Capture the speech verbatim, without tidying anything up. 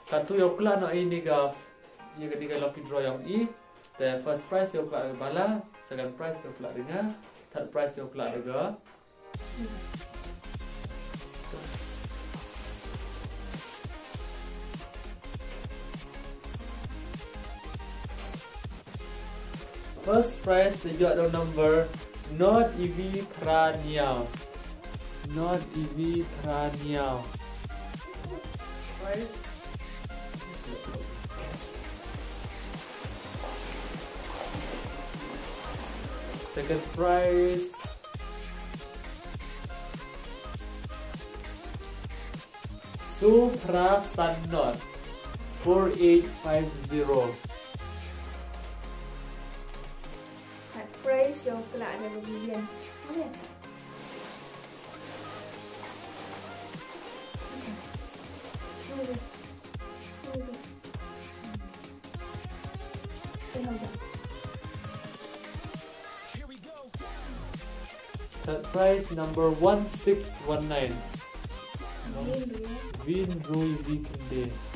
Satu yang kelak nak ini ke ia ketika lucky draw yang i. The first prize yang kelak dengan bala, second prize yang kelak dengan, third prize yang kelak dengan. First prize juga ada number Not Evi Pranial. Not Evi Pranial. Prize. Second prize. Supra Sunnote four eight five zero. Third prize yang kelak ada berbilion. Okay. Third prize number one six one nine. Vin Rui Vikinde.